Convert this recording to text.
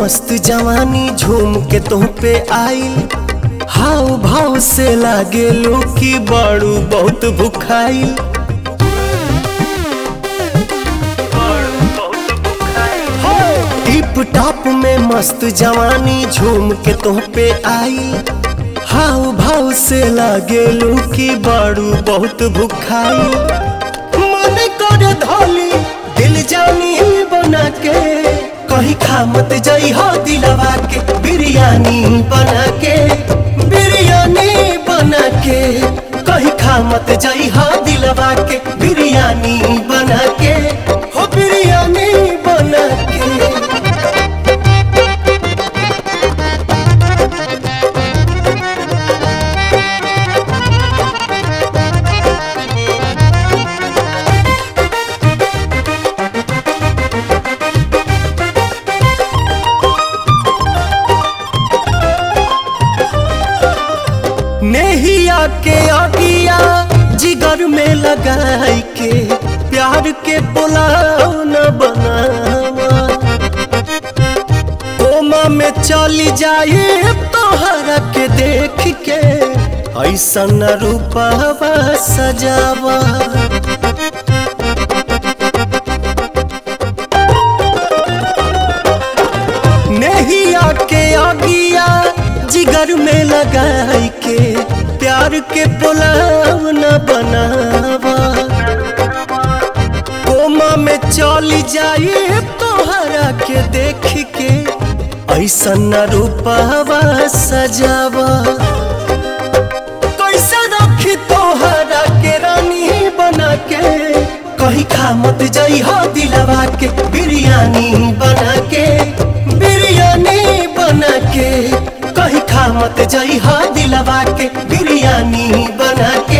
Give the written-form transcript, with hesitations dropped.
मस्त जवानी झूम के तुम पे आइल, हाव भाव से लागे लो कि बड़ू बहुत भुखाइल। टिप टॉप में मस्त जवानी झूम के तुम पे आइल, हाव भाव से लागे लो कि बड़ू बहुत भुखाइल। मन कर धोली दिल जानी बना के, कहीं खा मत जाई हो दिलवा के बिरयानी बना के, बिरयानी बना के। कहीं खा मत जाई हो दिलवा के बिरयानी बना के, हो बिरयानी बना के। नेहिया के आगिया जिगर में लगाई के, प्यार के पुलाव न बनावा। कोमा में चली जाए तोहरा के देख के, ऐसा न रूपवा सजावा। नेहिया के आगिया जिगर में लगाई के, प्यार के पुलाव न बनावा। कोमा में चली जाए तोहरा के देख के, ऐसा न रूपवा सजावा। कैसा रखी तोहरा के रानी बना के, कहीं खा मत जाई हो दिलवा के बिरयानी बना के, बिरयानी बना के। कहीं खा मत जाई हा दिलवा के बिरयानी बना के।